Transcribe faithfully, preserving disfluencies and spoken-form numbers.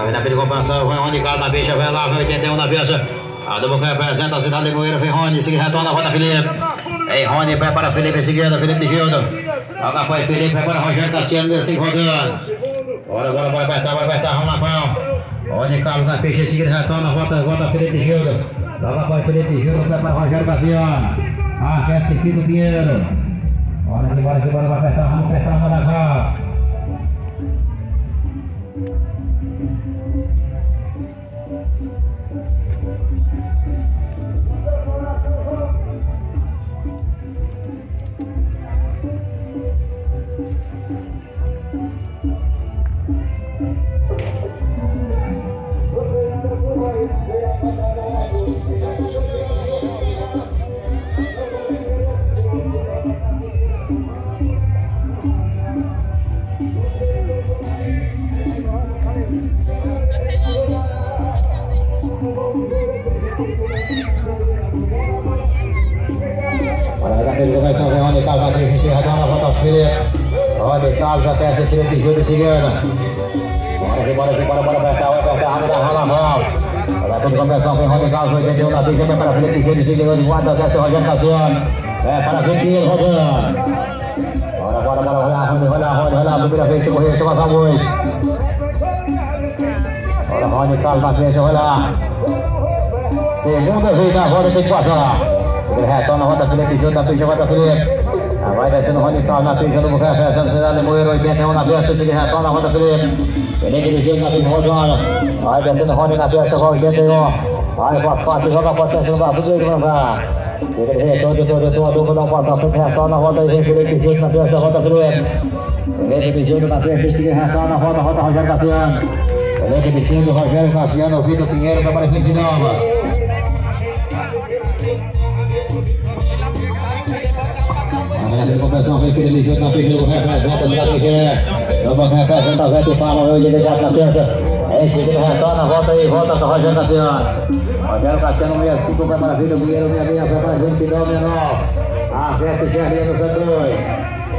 vem na pele de compensação, vai Rony Carlos na bicha, vai lá, vai oitenta e um na bicha. A Double K representa a cidade de Moeira, vem Rony, seguir retorna, volta Felipe. Vem Rony, prepara Felipe em seguida, Felipe de Gildo. Joga para Felipe, prepara Rogério Cassiano, desse rodando. Bora, bora, vai apertar, vai apertar, vamos lá, pão. Rony Carlos na bicha, em seguida retorna, volta, volta Felipe de Gildo. Joga para Felipe de Gildo, prepara Rogério Cassiano. Aquece Fito Pinheiro. Bora aqui, bora aqui, bora, vai apertar, vamos apertar, vai lá. Ele começa a ver Rony Carlos na frente, encerradão na volta Felipe. Rony Carlos até essa Felipe de Júlio seguindo. Bora aqui, bora aqui, bora, bora apertar, vai apertar, rápido, rala a mão. Olha toda a conversão, vem Rony Carlos, oitenta e um na frente, vem para Felipe de Júlio seguindo, de guarda até o Rogério Cassiano. É para Felipe Pinheiro rodando. Bora, bora, bora, olha Rony, olha Rony, olha a primeira vez que correu, toma a luz. Olha Rony Carlos na frente, olha lá. Segunda vez na roda, tem que passar. Ele retorna, roda Felipe junto, na pista, volta Felipe. Vai descendo o Rony Carlos na pista, do Bucé, fechando cidade de Moeiro, oitenta e um na pista, ele retorna, roda Felipe. Felipe de Gildo na pista, rodando. Vai descendo o Rony na pista, vai oitenta e um. Vai para a parte, joga a potência no braço, tudo ele vai. Ele retorna, todo, todo, todo, dupla, dá um passo, frente, retorna, roda e vem Felipe de Gildo na pista, volta Felipe. Felipe de Gildo na pista, ele retorna, roda, roda Rogério Cassiano. Felipe de Gildo, Rogério Cassiano, Vitor Pinheiro, para aparecer de novo. A conversão vem Felipe de Gildo na pista, representa a cidade que é. Vamos representa a Vete Palma, o de ligar na pista. Em seguida retorna, volta aí, volta para o Rogério Cassiano. Rogério Cassiano, sessenta e cinco, vai para a vida, o Pinheiro, sessenta e seis, vai para a gente, não menor. A Vete Gerlinha no C dois.